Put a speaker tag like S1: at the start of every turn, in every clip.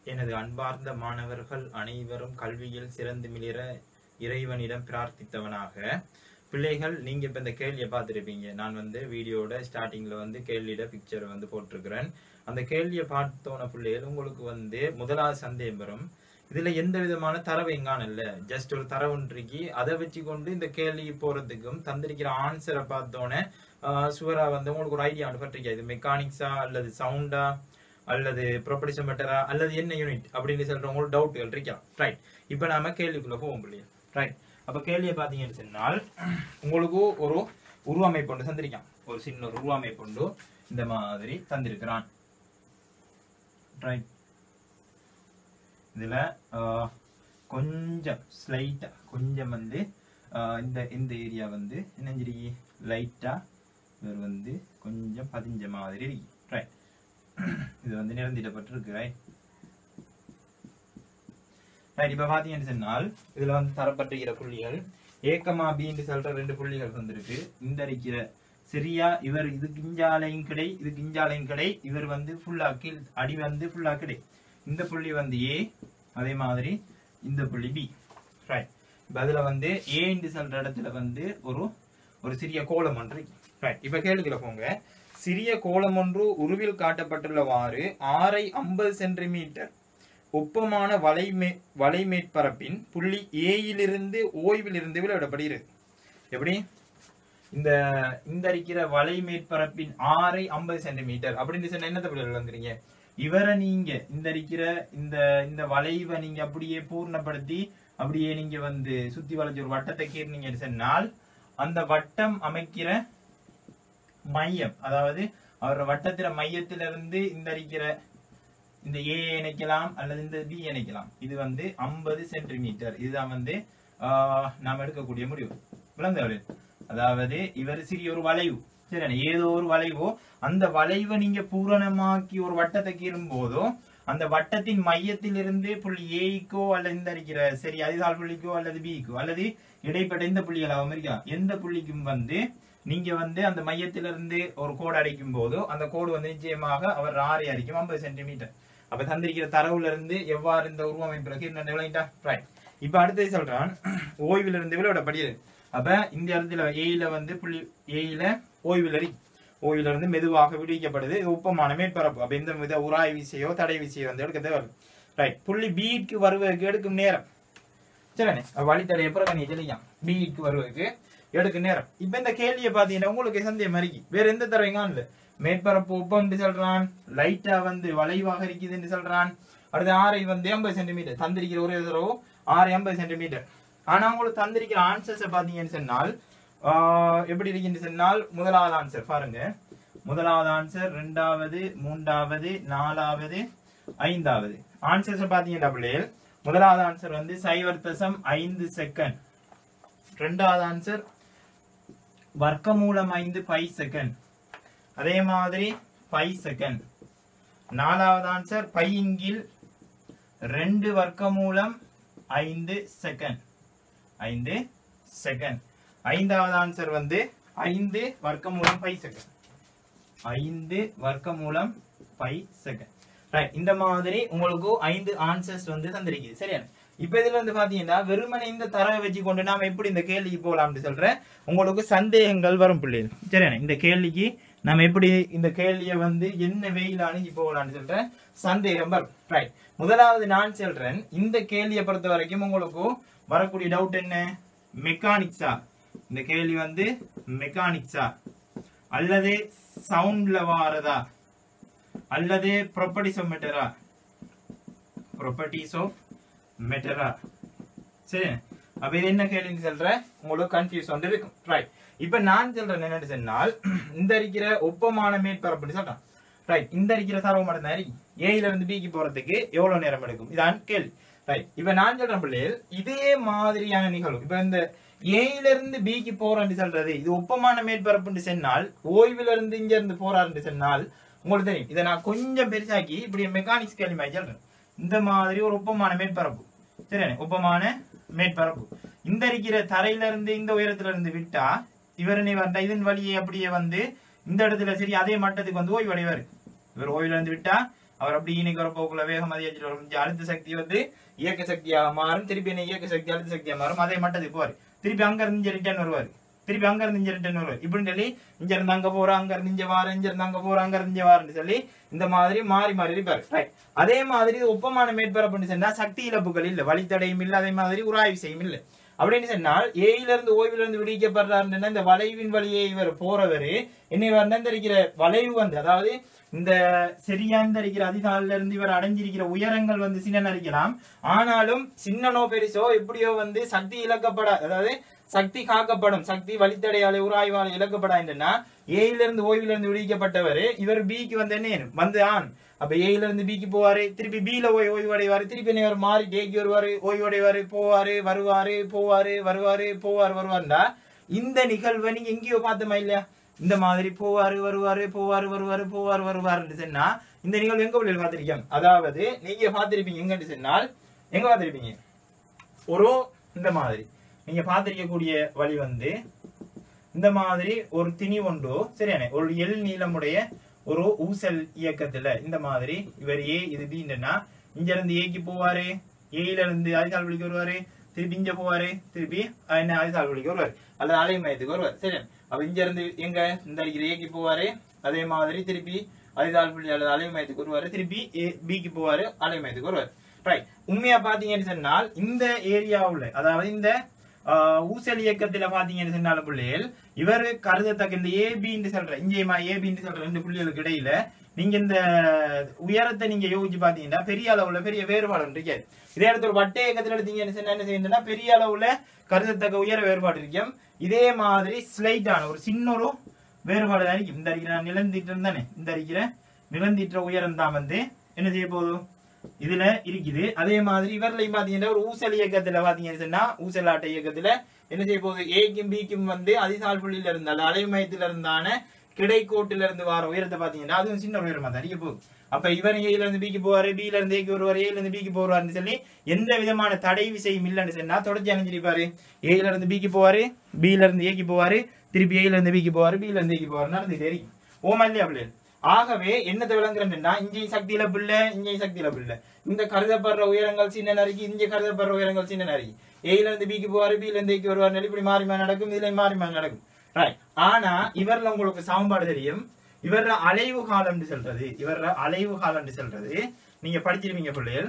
S1: எனது அன்பார்ந்த மாணவர்கள் அனைவரும் கல்வியில் சிறந்து மிளிர இறைவனிடம் பிரார்த்தித்தவனாக. பிள்ளைகள், நீங்க இப்ப இந்த கேள்வியை பார்த்துருப்பீங்க. நான் வீடியோட ஸ்டார்டிங்ல கேள்வியோட பிக்சர் போட்டிருக்கிறேன். அந்த கேள்வியை பார்த்தோன பிள்ளைகள் உங்களுக்கு முதலாவது சந்தேகம் வரும். இதுல எந்த விதமான தரவு எங்கானல்ல, ஜஸ்ட் ஒரு தரவுன்றிக்கு அதை வச்சு கொண்டு இந்த கேள்வி போறதுக்கும் தந்திருக்கிற ஆன்சரை பார்த்தோன்னே சுவரா உங்களுக்கு ஒரு ஐடியா பற்றிருக்கா, இது மெக்கானிக்ஸா அல்லது சவுண்டா அல்லது ப்ராப்பர்ட்டிஸ் மெட்டரா அல்லது என்ன யூனிட் அப்படின்னு சொல்றவங்களுக்கு டவுட்டுகள் இருக்கலாம். ரைட், இப்ப நாம கேள்விக்குள்ள போவோம் பிள்ளைகள். ரைட், அப்ப கேள்வியை பாத்தீங்கன்னு சொன்னால் உங்களுக்கு ஒரு உருவமைப்பு ஒன்று தந்திருக்கான். ஒரு சின்ன ஒரு உருவமைப்பு ஒன்று இந்த மாதிரி தந்திருக்கிறான். ரைட், இதுல கொஞ்சம் ஸ்லைட்டா கொஞ்சம் இந்த ஏரியா என்னஞ்சிருக்கு லைட்டா இவர் கொஞ்சம் பதிஞ்ச மாதிரி இருக்கு. ரைட், இது நிரந்திடப்பட்டிருக்கு. ரைட், இப்ப பாத்தீங்கன்னு சொன்னால் இதுல தரப்பட்டிருக்கிற புள்ளிகள் ஏக்கமா பின்னு சொல்ற 2 புள்ளிகள் வந்திருக்கு. இந்த இருக்கிற சரியா இவர் இது கிஞ்சாலையும் கிடை, இது கிஞ்சாலையும் கிடை, இவர் ஃபுல்லா கீழ் அடி ஃபுல்லா கிடை. இந்த புள்ளி ஏ, அதே மாதிரி இந்த புள்ளி பி. ரைட், இப்ப அதுல ஏ என்று சொல்ற இடத்துல ஒரு சிறிய கோலம் ஒன்று. ரைட், இப்ப கேள்விக்குள்ள போங்க. சிறிய கோலம் ஒன்று உருவில் காட்டப்பட்டுள்ளவாறு 650 சென்டிமீட்டர் ஒப்பமான வலை மேற்பரப்பின் புள்ளி ஏயிலிருந்து ஓய்விலிருந்து விளையாடப்படுகிறது. எப்படி இந்த இருக்கிற வலை மேற்பரப்பின் 650 சென்டிமீட்டர் அப்படின்னு சொன்ன என்னத்தை விளையாடுறீங்க? இவரை நீங்க இந்த இருக்கிற இந்த வளைவை நீங்க அப்படியே பூர்ணப்படுத்தி அப்படியே நீங்க சுத்தி வளைஞ்ச ஒரு வட்டத்தை கீர்னீங்கன்னு சொன்னால் அந்த வட்டம் அமைக்கிற மையம், அதாவது அவரோட வட்டத்தில மையத்திலிருந்து இந்த இருக்கிற இந்த ஏ இணைக்கலாம் அல்லது இந்த பி இணைக்கலாம். இது 50 சென்டிமீட்டர். இதுதான் நாம எடுக்கக்கூடிய முடிவு. விளங்குது? அதாவது இவர் சிறிய ஒரு வளைவு, சரி, ஏதோ ஒரு வளைவோ அந்த வளைவை நீங்க பூரணமாக்கி ஒரு வட்டத்தை கீறும் போதோ அந்த வட்டத்தின் மையத்திலிருந்து புள்ளி ஏக்கோ அல்லது இந்த இருக்கிற சரி அதிகால் புள்ளிக்கோ அல்லது பிக்கோ அல்லது இடைப்பட்ட இந்த புள்ளிகளாகவும் இருக்கா எந்த புள்ளிக்கும் நீங்க அந்த மையத்திலிருந்து ஒரு கோடு அடைக்கும் போதோ அந்த கோடு நிச்சயமாக அவர் 6 அடிக்கும் 50 சென்டிமீட்டர். அப்ப தந்திருக்கிற தரவுல இருந்து எவ்வாறு இந்த உருவமைப்பு. ரைட், இப்ப அடுத்தது சொல்றான் ஓய்வில் இருந்து விளையாடப்படுகிறது. அப்ப இந்த இடத்துல ஏயில புள்ளி ஏயில ஓய்வில் இருந்து மெதுவாக விடுவிக்கப்படுது. ஒப்பமான மேற்பரப்பு. அப்ப இந்த வித உராய் விசையோ தடை விசையோ எடுக்க தேவை. ரைட், புள்ளி பிக்கு வருவதற்கு எடுக்கும் நேரம். சரி, வழித்தடை புறக்கணி சொல்லிக்கலாம். பிக்கு வருவதற்கு எடுக்கும் நேரம். இப்ப இந்த கேள்வியை பாத்தீங்கன்னா உங்களுக்கு சந்தேகம் அறிக்கை வேற எந்த தரவைங்க இல்ல. மேற்பரப்பு ஒப்பம் சொல்றான், லைட்டா வளைவாக இருக்குதுன்னு சொல்றான். அடுத்து 650 சென்டிமீட்டர் தந்திருக்கிற ஒரே தடவை 650 சென்டிமீட்டர். ஆனா உங்களுக்கு தந்திருக்கிற ஆன்சர்ஸ் பாத்தீங்கன்னு சொன்னால் எப்படி இருக்குன்னு சொன்னால் முதலாவது ஆன்சர் பாருங்க. முதலாவது ஆன்சர், 2வது, 3வது, 4வது, 5வது ஆன்சர்ஸ் பாத்தீங்கன்னா பிள்ளைகள் முதலாவது ஆன்சர் 0.5 செகண்ட். 2வது ஆன்சர் வர்க்கமூலம் 5 π செகண்ட். அதே மாதிரி 5 செகண்ட். 4வது ஆன்சர் பையிங்கில் 2 வர்க்கமூலம் 5 செகண்ட். 5 செகண்ட். 5வது ஆன்சர் 5 வர்க்கமூலம் π செகண்ட். 5 வர்க்கமூலம் π செகண்ட். ரைட், இந்த மாதிரி உங்களுக்கு 5 ஆன்சர்ஸ் தந்திருக்குது. சரியா? இப்ப இதுல பாத்தீங்கன்னா வெறுமனே இந்த தரவை வச்சு கொண்டு நாம எப்படி இந்த கேள்விக்கு போகலாம்னு சொல்றேன். உங்களுக்கு சந்தேகங்கள் வரும் பிள்ளைகள். சரியா? இந்த கேள்விக்கு நம்ம எப்படி இந்த கேள்வியை என்ன வெயில அணுகி போகலாம்னு சொல்றேன், சந்தேகம் வரும். ரைட், முதலாவது நான் சொல்றேன், இந்த கேள்வியை பொறுத்த வரைக்கும் உங்களுக்கு வரக்கூடிய டவுட் என்ன? மெக்கானிக்ஸா இந்த கேள்வி மெக்கானிக்ஸா அல்லது சவுண்ட்ல வாரதா அல்லது ப்ராப்பர்ட்டிஸ் ஆஃப் மெட்டரா? ப்ராப்பர்ட்டிஸ் ஆஃப் மெட்டரா. சரி, அப்ப இது என்ன கேள்வின்னு சொல்ற உங்களுக்கு கன்ஃபியூஸ் இருக்கும். ரைட், இப்ப நான் சொல்றேன் என்னன்னு சொன்னால் இந்த இருக்கிற ஒப்பமான மேற்பரப்புன்னு சொல்றேன். ரைட், இந்த இருக்கிற தரவு மட்டும் தான் இருக்கு. ஏல இருந்து பிக்கு போறதுக்கு எவ்வளவு நேரம் எடுக்கும், இதான் கேள்வி. ரைட், இப்ப நான் சொல்றேன் பிள்ளைகள் இதே மாதிரியான நிகழ்வு. இப்ப இந்த ஏல இருந்து பிக்கு போறேன்னு சொல்றது இது ஒப்பமான மேற்பரப்புன்னு சொன்னால் ஓய்வுல இருந்து இங்க இருந்து போறாருன்னு சொன்னால் உங்களுக்கு தெரியும். இதை நான் கொஞ்சம் பெருசாக்கி இப்படி மெக்கானிக்ஸ் கேள்வி மாதிரி சொல்றேன். இந்த மாதிரி ஒரு ஒப்பமான மேற்பரப்பு. சரியானே? ஒப்பமான மேற்பரப்பு இந்த இருக்கிற தரையில இருந்து இந்த உயரத்துல இருந்து விட்டா இவரனை இதன் வழியை அப்படியே இந்த இடத்துல சரி அதே மட்டத்துக்கு ஓய்வடைவாரு. இவர் ஓய்வுல இருந்து விட்டா அவர் அப்படி இன்னைக்கு வர போக்குள்ள வேகம் அதிகரிச்சுட்டு வரும். அழுத்த சக்தி வந்து இயக்க சக்தியாக மாறும். திருப்பி என்ன இயக்க சக்தி அழுத்த சக்தியாக மாறும். அதே மட்டத்துக்கு போவார். திருப்பி அங்க இருந்து இங்க ரிட்டர்ன் வருவார். திருப்பி அங்க இருந்து இங்க ரிட்டர்ன் வருவார். இப்படின்னு சொல்லி இங்க இருந்து அங்க போற, அங்க இருந்து இங்க வார, இங்க இருந்து அங்க போற, அங்க இருந்து இங்க வாரன்னு சொல்லி இந்த மாதிரி மாறி மாறி இருப்பாரு. ரைட். அதே மாதிரி ஒப்பமான மேற்பரப்புன்னு சொன்னா சக்தி இழப்புகள் இல்ல, வழித்தடையும் இல்ல, அதே மாதிரி உராய்வு செய்யும் இல்ல. அப்படின்னு சொன்னால் ஏயில இருந்து ஓய்வுல இருந்து விடுவிக்கப்படுறாருன்னா இந்த வளைவின் வழியே இவர் போறவரு என்ன இருக்கிற வளைவு வந்து, அதாவது இந்த சரியாந்து இருக்கிற அதிகாலில இருந்து இவர் அடைஞ்சிருக்கிற உயரங்கள் வந்து சின்ன அறிக்கலாம். ஆனாலும் சின்னனோ பெருசோ எப்படியோ வந்து சக்தி இழக்கப்பட, அதாவது சக்தி காக்கப்படும், சக்தி வழித்தடையால உராய்வால இழக்கப்படாதுன்னா ஏயில இருந்து ஓய்வுல இருந்து விடுவிக்கப்பட்டவர் இவர் பிக்கு வந்து என்ன வந்து ஆன். அப்ப ஏயில இருந்து பிக்கு போவாரு, திருப்பி பில ஓய்வடைவாரு, திருப்பி என்ன மாறி டேக்கு வருவாரு, ஓய்வடைவாரு, போவாரு வருவாரு, போவாரு வருவாரு, போவாரு வருவாருண்டா இந்த நிகழ்வை நீங்க எங்கேயோ பார்த்தோமா இல்லையா? இந்த மாதிரி போவாரு வருவாரு, போவாரு வருவாரு, போவாரு வருவாருன்னு சொன்னா இந்த நிகழ்வு எங்க பிள்ளைகள் பார்த்திருக்கோம். அதாவது நீங்க பார்த்திருப்பீங்க எங்கன்னு சொன்னால் எங்க பார்த்திருப்பீங்க, ஒரு இந்த மாதிரி நீங்க பார்த்திருக்கக்கூடிய வழி வந்து இந்த மாதிரி ஒரு திணி ஒன்றோ சரியானே ஒரு எல் நீளமுடைய ஒரு ஊசல் இயக்கத்துல இந்த மாதிரி இவர் ஏ இது பீன்னா இங்க இருந்து ஏக்கு போவாரு, ஏல இருந்து அதிசால் வழிக்கு வருவாரு, திருப்பி இங்க போவாரு, திருப்பி என்ன அதிசால் வழிக்கு வருவாரு அல்லது அலை மையத்துக்கு வருவார். சரி, அப்ப இங்க இருந்து எங்க இந்த அடிக்கிற ஏக்கு போவாரு, அதே மாதிரி திருப்பி அதிசால் புள்ளி அல்லது அலை மையத்துக்கு வருவாரு, திருப்பி பிக்கு போவாரு, அலை மையத்துக்கு வருவார். ரைட். உண்மையா பாத்தீங்கன்னு சொன்னால் இந்த ஏரியாவுல, அதாவது இந்த ஊசல் இயக்கத்துல பாத்தீங்கன்னு சொன்னால பிள்ளைகள் இவர் கருதத்தக்க இந்த ஏபின்னு சொல்ற இங்கேயுமா ஏபின்னு சொல்ற ரெண்டு புள்ளிகளுக்கு இடையில நீங்க இந்த உயரத்தை நீங்க யோசிச்சு பாத்தீங்கன்னா பெரிய அளவுல பெரிய வேறுபாடு இருக்காது. இதே இடத்துல ஒரு வட்ட இயக்கத்துல எடுத்தீங்கன்னு சொன்னா என்ன செய்யணும்னா பெரிய அளவுல கருதத்தக்க உயர வேறுபாடு இருக்கும். இதே மாதிரி ஸ்லைட்டான ஒரு சின்ன ஒரு வேறுபாடு தான் இருக்கும். இந்த அடிக்கிற நிலந்தீட்டம் தானே, இந்த அடிக்கிற நிலந்தீற்ற உயரம் தான் வந்து என்ன செய்ய போதும் இதுல இருக்குது. அதே மாதிரி இவர்லையும் பாத்தீங்கன்னா ஒரு ஊசல் இயக்கத்துல பாத்தீங்கன்னு சொன்னா ஊசல் ஆட்ட இயக்கத்துல என்ன செய்ய போகுது, ஏக்கும் பிக்கும் வந்து அதிசால் புள்ளியில இருந்தால் அலை மையத்துல இருந்தான கிடைக்கோட்டில இருந்து வர உயரத்தை பாத்தீங்கன்னா அதுவும் சின்ன உயரமா தான் அறிய போகுது. அப்ப இவர் ஏல இருந்து பிக்கு போவாரு, பில இருந்து ஏக்கு வருவாரு, ஏல இருந்து பிக்கு போவாருன்னு சொல்லி எந்த விதமான தடை விசையும் இல்லைன்னு சொன்னா தொடர்ச்சி அணிஞ்சிருப்பாரு. ஏல இருந்து பிக்கு போவாரு, பில இருந்து ஏக்கு போவாரு, திருப்பி ஏல இருந்து பிக்கு போவாரு, பில இருந்து ஏக்கு போவாரு நடந்துட்டே இருக்கு. ஓமா இல்லையா பிள்ளை? ஆகவே என்னத்தை விளங்குறேன்னா இங்கேயும் சக்தி இழப்பு இல்ல, இங்கேயும் சக்தி இழப்பு இல்ல. இந்த கருதப்படுற உயரங்கள் சின்ன நறுக்கி, இங்க கருதப்படுற உயரங்கள் சின்ன நறுக்கி. ஏல இருந்து பிக்கு போவாரு, பில இருந்து ஏக்கு வருவாரு, இப்படி மாறி மாறி நடக்கும், இதுல மாறி மாறி நடக்கும். ரைட். ஆனா இவர்ல உங்களுக்கு சமன்பாடு தெரியும். இவர அலைவு காலம் சொல்றது, இவர அலைவு காலம் சொல்றது நீங்க படிச்சிருப்பீங்க பிள்ளைகள்.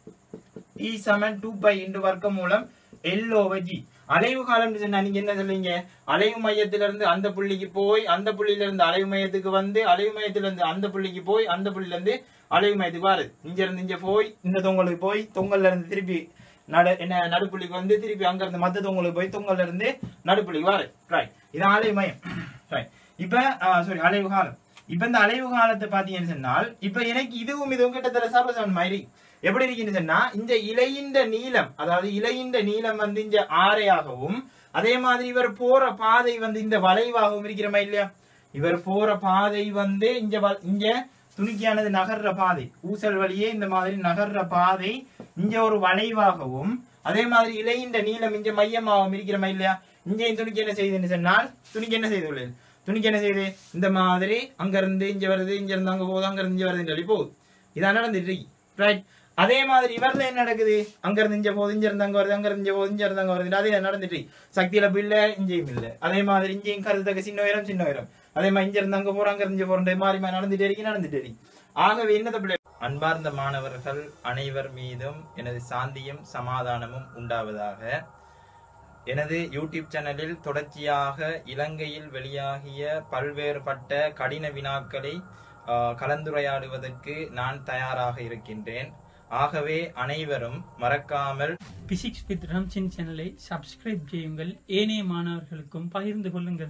S1: E = 2π × வர்க்கமூலம் L/G. அலைவு காலம் சொன்னா நீங்க என்ன சொல்றீங்க, அலைவு மையத்திலிருந்து அந்த புள்ளிக்கு போய் அந்த புள்ளியில இருந்து அலைவு மையத்துக்கு வந்து அலைவு மையத்தில இருந்து அந்த புள்ளிக்கு போய் அந்த புள்ளியில இருந்து அலைவு மையத்துக்கு வருது. இங்க இருந்து இங்க போய் இந்த தொங்கலுக்கு போய் தொங்கல்ல இருந்து திருப்பி நடுப்புள்ளிக்கு வந்து திருப்பி அங்க இருந்து மத்த தொங்கலுக்கு போய் தொங்கல்ல இருந்து நடுப்புள்ளிக்கு வருது. ரைட். இது அலைவு மையம். ரைட். இப்ப அலைவு காலம். இப்ப இந்த அலைவு காலத்தை பாத்தீங்கன்னு சொன்னால் இப்ப எனக்கு இதுவும் கிட்டத்தட்ட சர்வசமன் மாதிரி எப்படி இருக்குன்னு சொன்னா இந்த இலையின் நீளம், அதாவது இலையின் நீளம் வந்து இங்க ஆரையாகவும் அதே மாதிரி இவர் போற பாதை வந்து இந்த வளைவாகவும் இருக்கிறமா இல்லையா? இவர் போற பாதை வந்து இங்க துணிக்கியானது நகர்ற பாதை, ஊசல் வழியே இந்த மாதிரி நகர்ற பாதை இங்க ஒரு வளைவாகவும் அதே மாதிரி இலையின் நீளம் இங்க மையமாகவும் இருக்கிறமா இல்லையா? இங்கேயும் துணிக்கு என்ன செய்யுதுன்னு சொன்னால் துணிக்கு என்ன செய்து துணிக்கு என்ன செய்யுது, இந்த மாதிரி அங்க இருந்து இங்க வருது, இங்க இருந்து அங்க போகுது, அங்க இருந்து இங்க வருதுன்னு சொல்லி போகுது. இதான் நடந்துட்டு இருக்கு. ரைட். அதே மாதிரி இவர்ல என்ன நடக்குது, அங்க இருந்து இங்க போகுது, இங்க இருந்து அங்க வருது, அங்க இருந்து இங்க போகுது, இங்க இருந்து அங்க வருது, அதே நடந்துட்டு சக்தி இழப்பு இல்ல, இங்கேயும் இல்ல. அதே மாதிரி இங்கேயும் கருத்தக்க சின்ன உயரம் சின்ன உயரம், அதே மாதிரி இங்க இருந்து அங்க போறோம், அங்க இருந்து போறோம், மாறி மாறி நடந்துட்டே இருக்கு. ஆகவே என்னத பிள்ளை, அன்பார்ந்த மாணவர்கள் அனைவர் மீதும் எனது சாந்தியும் சமாதானமும் உண்டாவதாக. எனது யூடியூப் சேனலில் தொடர்ச்சியாக இலங்கையில் வெளியாகிய பல்வேறுபட்ட கடின வினாக்களை கலந்துரையாடுவதற்கு நான் தயாராக இருக்கின்றேன். ஆகவே அனைவரும் மறக்காமல்
S2: பிசிக்ஸ் வித் ரம்சின் சேனலை சப்ஸ்கிரைப் செய்யுங்கள், ஏனைய மாணவர்களுக்கும் பகிர்ந்து கொள்ளுங்கள்.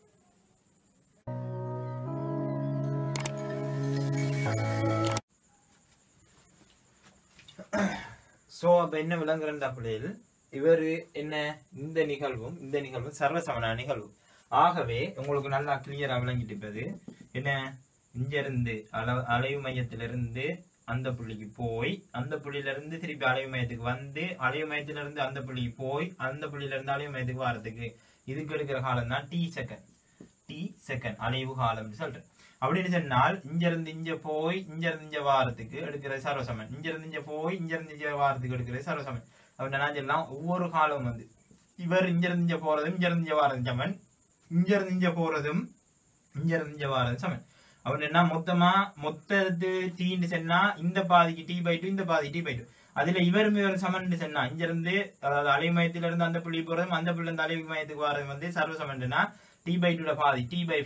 S1: அப்ப என்ன விளங்குறா பிள்ளைகள், இவரு என்ன இந்த நிகழ்வும் சர்வசமன நிகழ்வு. ஆகவே உங்களுக்கு நல்லா கிளியரா விளங்கிட்டு இருப்பது என்ன, இங்க இருந்து அலைவு மையத்திலிருந்து அந்த புள்ளிக்கு போய் அந்த புள்ளியில இருந்து திருப்பி அலைவு மையத்துக்கு வந்து அலைவு மையத்தில இருந்து அந்த புள்ளிக்கு போய் அந்த புள்ளியில இருந்து அலைவு மையத்துக்கு வரதுக்கு இதுக்கு எடுக்கிற காலம் தான் டி செகண்ட் அலைவு காலம் சொல்றேன். அப்படின்னு சொன்னால் இங்க இருந்து இங்க போய் இங்க இருந்து இங்க வாரத்துக்கு எடுக்கிறது சர்வசமன், இங்க இருந்து இங்க போய் இங்க இருந்து இங்க வாரத்துக்கு எடுக்கிறது சர்வசமன். அப்படின்னு நான் சொல்லலாம் ஒவ்வொரு காலம் வந்து இவர் இங்க இருந்து இங்க போறதும் இங்க இருந்து இங்க வாரதும் சமன், இங்க இருந்து இங்க போறதும் இங்க இருந்து இங்க வாரதும் சமன். அப்படின்னா மொத்தத்து டீன்னு சொன்னா இந்த பாதிக்கு t/2 இந்த பாதி t/2. அதுல இவரும் சமன் சொன்னா இங்க இருந்து அதாவது அலை மையத்தில இருந்து அந்த புள்ளி போறதும் அந்த புள்ளி இருந்து அலை மையத்துக்கு வாரதும் வந்து சர்வசமன்னா t/2 பாதி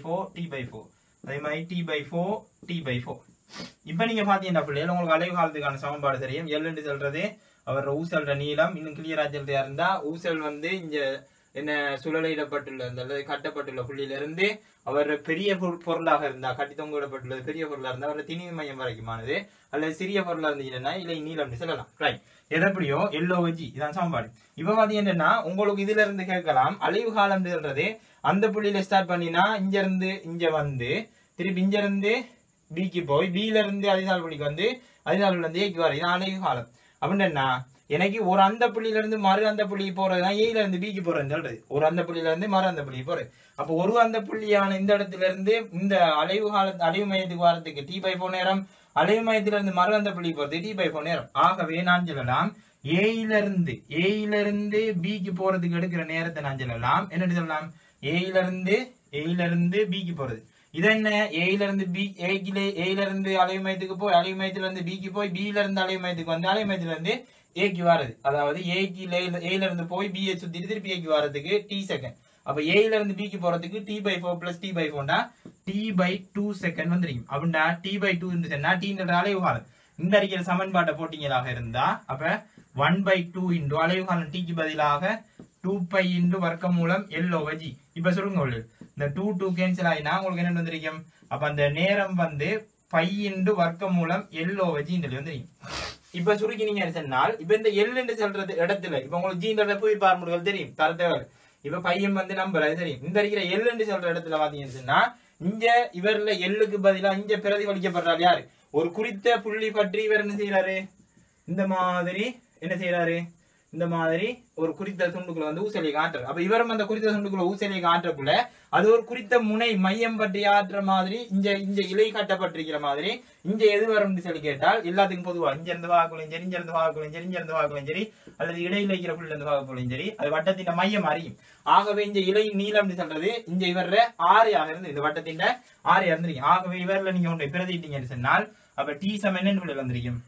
S1: t/4 அதே மாதிரி t/4. இப்ப நீங்க பாத்தீங்கன்னா பிள்ளைகள் உங்களுக்கு அலைவு காலத்துக்கான சமன்பாடு தெரியும். L என்று சொல்றது அவர் ஊசல்ற நீளம். இன்னும் கிளியரா சொல்றதா இருந்தா ஊசல் வந்து இங்க என்ன சுழலிடப்பட்டுள்ள அந்த கட்டப்பட்டுள்ள புள்ளியில இருந்து அவர் பெரிய பொருளாக இருந்தா கட்டி தொங்கிடப்பட்டுள்ளது பெரிய பொருளா இருந்தா அவரை திணிவு மையம் வரைக்குமானது, அல்லது சிறிய பொருளா இருந்தீங்கன்னா இல்லை நீளம் சொல்லலாம். ரைட், எதப்படியோ LOG இதான் சமன்பாடு. இப்ப பாத்தீங்கன்னா உங்களுக்கு இதுல இருந்து கேட்கலாம் அலைவு காலம் சொல்றது அந்த புள்ளியில ஸ்டார்ட் பண்ணினா இங்க இருந்து இங்க வந்து திருப்பி இங்க இருந்து பிக்கு போய் பில இருந்து அதிசால் புள்ளிக்கு வந்து அதிசால் புள்ளி வந்து ஏக்கு வர இதான் அலைவு காலம். அப்படின்னா எனக்கு ஒரு அந்த புள்ளியில இருந்து மறு அந்த புள்ளி போறதுதான் ஏல இருந்து பிக்கு போறேன்னு சொல்றது. ஒரு அந்த புள்ளியில இருந்து மறு அந்த புள்ளி போறது. அப்போ ஒரு அந்த புள்ளியான இந்த இடத்துல இருந்து இந்த அலைவு மையத்துக்கு வரதுக்கு t/4 நேரம், அலைவு மையத்தில இருந்து மறு அந்த புள்ளி போறது t/4 நேரம். ஆகவே நான் சொல்லலாம் ஏல இருந்து பிக்கு போறதுக்கு எடுக்கிற நேரத்தை நான் சொல்லலாம் என்ன சொல்லலாம், ஏல இருந்து பிக்கு போறது. இது என்ன, ஏல இருந்து அலைவு மையத்துக்கு போய் அலைவு மையத்துல இருந்து பிக்கு போய் பில இருந்து அலைவு மையத்துக்கு வந்து அலைவு மையத்துல இருந்து ஏக்கு வாரது. அதாவது ஏல இருந்து போய் பியை சுத்திட்டு திருப்பி ஏக்கு வாரதுக்கு t செகண்ட். அப்ப ஏல இருந்து பிக்கு போறதுக்கு t/4 plus t/4 t/2 second வந்துருக்கும். அப்படின்னா t/2 சொன்னா t அலைவு காலம். இந்த அறிக்கிற சமன்பாட்டை போட்டீங்களாக இருந்தா அப்ப 1/2 அலைவு காலம் tக்கு பதிலாக 2π வர்க்கமூலம் L/G. இப்ப சொல்லுங்க இந்த 2 கேன்சல் ஆயினா உங்களுக்கு என்ன வந்திருக்கும், அப்ப அந்த நேரம் வந்து π வர்க்கமூலம் L/G வந்துருக்கும். இப்ப சுருக்கி நீங்க சொன்னால் இப்ப இந்த L என்று சொல்றது இடத்துல இப்ப உங்களுக்கு ஜீன்றத போய் பார்முறைகள் தெரியும் தரத்தேவர். இப்ப பையன் வந்து நம்பர் அது தெரியும். இந்த இருக்கிற L என்று சொல்ற இடத்துல பாத்தீங்கன்னு சொன்னா இங்க இவர்ல L-க்கு பதிலா இங்க பிரதிபலிக்கப்படுறாரு யாரு, ஒரு குறித்த புள்ளி பற்றி இவர் என்ன செய்யறாரு, இந்த மாதிரி என்ன செய்யறாரு, இந்த மாதிரி ஒரு குறித்த துண்டுக்குள்ள வந்து ஊசலியை காட்டுறாரு. அப்ப இவரும் அந்த குறித்த துண்டுக்குள்ள ஊசலியை காட்டுறக்குள்ள அது ஒரு குறித்த முனை மையம் பற்றி ஆற்ற மாதிரி இங்க இலை காட்டப்பட்டிருக்கிற மாதிரி இங்க எது வரும்னு சொல்லி கேட்டால் எல்லாத்துக்கும் பொதுவா இங்க இருந்து பார்க்கலையும் சரி, இங்க இருந்து பார்க்கலையும் சரி, இங்க இருந்து பார்க்கலையும் சரி, அல்லது இடையில இருக்கிற புள்ளி இருந்து பார்க்கலையும் சரி, அது வட்டத்தின் மையம் அறியும். ஆகவே இந்த இலை நீளம்னு சொல்றது இங்க இவர ஆறையாக இருந்து இந்த வட்டத்தின் ஆறையா இருந்திருக்கும். ஆகவே இவர்ல நீங்க ஒன்றை பிரதிட்டீங்கன்னு சொன்னால் அப்ப t சமம் என்னன்னு வந்திருக்கும்,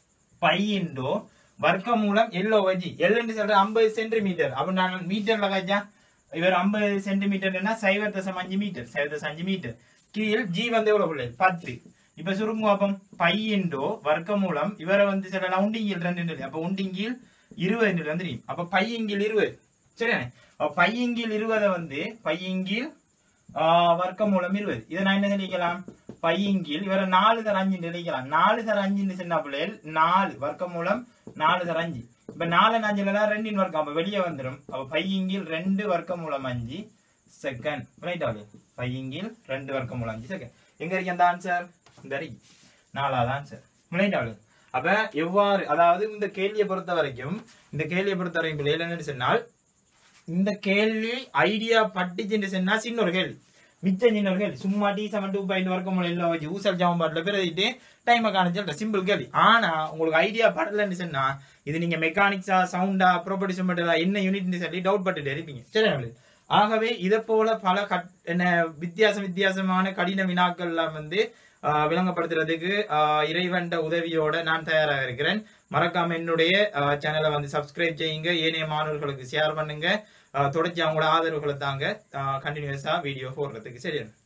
S1: π வர்க்கமூலம் L/G. L என்று சொல்ற 50 சென்டிமீட்டர். அப்ப நான் மீட்டர்ல காய்ச்சா இவர் 50 சென்டிமீட்டர்னா 0.5 மீட்டர், 0.5 மீட்டர். கீழ் G வந்து எவ்வளவு 10. இப்ப சுருங்குவாப்பம் π வர்க்கமூலம் இவரை வந்து சொல்லலாம் உண்டிங்கில் 2. அப்ப உண்டிங்கில் 20 வந்துடும். அப்ப π/20 சரியா. π/20 வந்து π/, வர்க்கமூலம் 20. இதை நான் என்ன நினைக்கலாம், π/, இவரை 4/5 நினைக்கலாம். 4/5 சொன்னா பிள்ளைகள் 4 வர்க்கமூலம் 4/5. இப்ப 4 நான் சொல்லலாம் 2 வர்க்கம், அப்ப வெளியே வந்துடும். அப்ப π/, 2 வர்க்கமூலம் 5 செகண்ட். ரைட் ஆகுது, π/, 2 வர்க்கமூலம் 5 செகண்ட். எங்க இருக்கு அந்த ஆன்சர், இந்த 4வது ஆன்சர். ரைட் ஆகுது. அப்ப எவ்வாறு, அதாவது இந்த கேள்வியை பொறுத்த வரைக்கும் பிள்ளைகள் என்ன சொன்னால் இந்த கேள்வி ஐடியா பட்டுச்சுன்னு சொன்னா சின்ன ஒரு கேள்வி, மிச்ச சின்ன ஒரு கேள்வி. சும்மா t = 2π வர்க்கமூலம் L/G ஊசல் சமன்பாட்டுல பிறகு டைமை காணிச்சு சிம்பிள் கேள்வி. ஆனா உங்களுக்கு ஐடியா படலன்னு சொன்னா இது நீங்க மெக்கானிக்ஸா சவுண்டா ப்ராப்பர்ட்டிஸ் என்ன யூனிட்னு சொல்லி டவுட் பட்டுட்டு இருப்பீங்க சரி. ஆகவே இதை போல பல வித்தியாசமான கடின வினாக்கள் எல்லாம் வந்து விளங்கப்படுத்துறதுக்கு இறைவன் உதவியோட நான் தயாராக இருக்கிறேன். மறக்காம என்னுடைய சேனலை வந்து சப்ஸ்கிரைப் செய்யுங்க, ஏனைய மாணவர்களுக்கு ஷேர் பண்ணுங்க, தொடர்ச்சி அவங்களோட ஆதரவுகளை தாங்க கண்டினியூஸா வீடியோ போடுறதுக்கு. சரி.